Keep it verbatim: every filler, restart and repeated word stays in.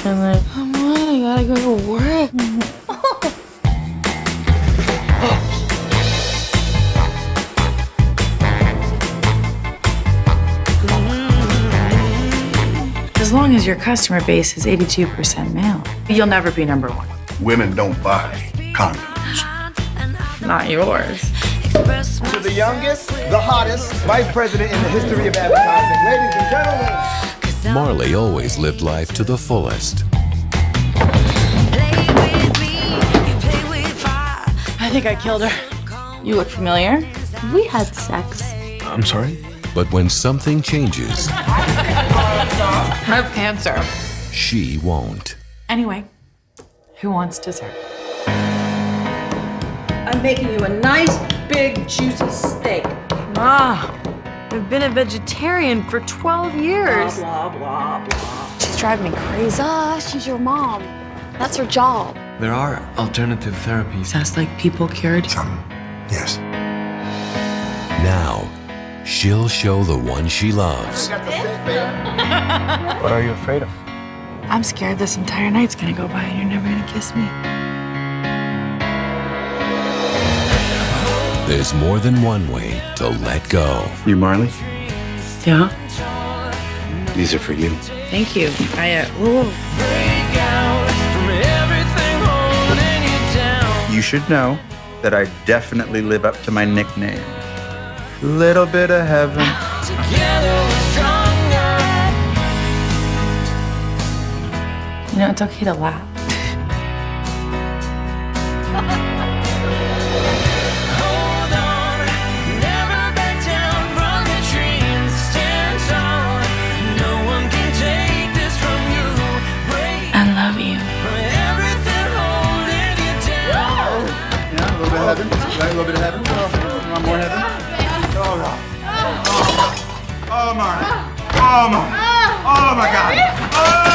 And then, come on, I gotta go to work. As long as your customer base is eighty-two percent male, you'll never be number one. Women don't buy condoms. Not yours. To the youngest, the hottest vice president in the history of advertising, ladies and gentlemen. Marley always lived life to the fullest. I think I killed her. You look familiar. We had sex. I'm sorry? But when something changes, I have cancer. she won't. Anyway, who wants dessert? I'm making you a nice, big, juicy steak. Ah, I've been a vegetarian for twelve years. Blah, blah, blah, blah. She's driving me crazy. Duh, she's your mom. That's her job. There are alternative therapies. Sounds like people cured. Some, yes. Now, she'll show the one she loves What are you afraid of? I'm scared this entire night's gonna go by and you're never gonna kiss me. there's more than one way to let go. You, Marley? Yeah? These are for you. Thank you. I, uh, ooh. You should know that I definitely live up to my nickname. Little bit of heaven. You know, it's okay to laugh. I love you. Yeah, a little bit of heaven. Right, a little bit of heaven. You want more heaven? Oh, oh, oh, Marley. Oh, Marley. Oh, my God. Oh!